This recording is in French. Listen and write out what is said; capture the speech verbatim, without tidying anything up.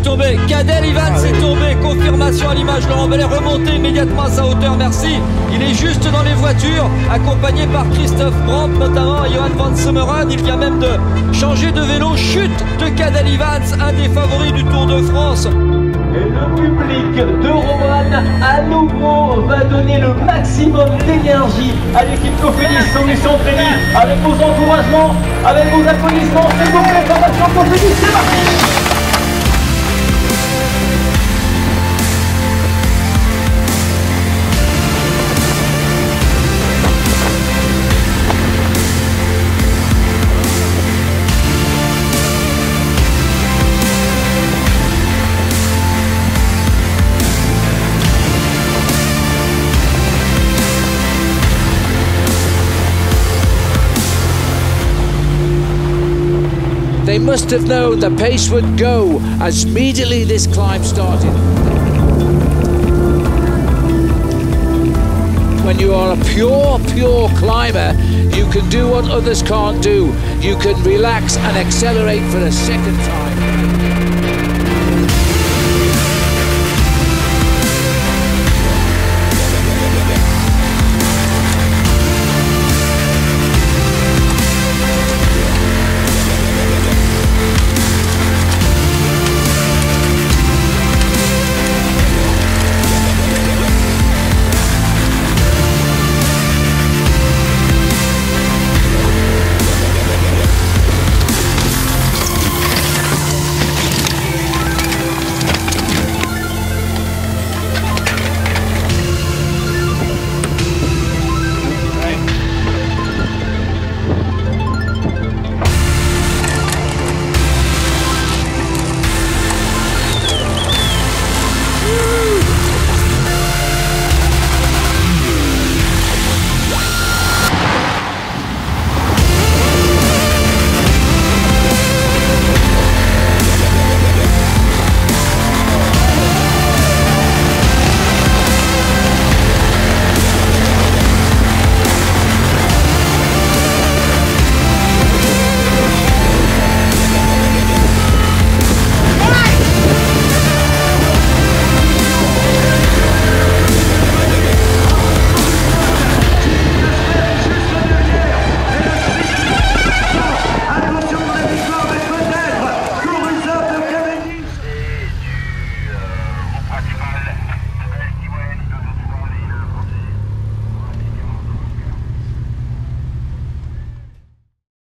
tombé, Cadel Evans ah, est oui. tombé, confirmation à l'image, Laurent Bellet remonté immédiatement à sa hauteur, merci. Il est juste dans les voitures, accompagné par Christophe Brandt notamment et Johan van Sommeren. Il vient même de changer de vélo, chute de Cadel Evans, un des favoris du Tour de France. Et le public de Roanne à nouveau va donner le maximum d'énergie à l'équipe Cofidis Solutions Training, avec vos encouragements, avec vos applaudissements, c'est vos préparation Cofidis, c'est parti. They must have known the pace would go as immediately this climb started. When you are a pure, pure climber, you can do what others can't do. You can relax and accelerate for a second time.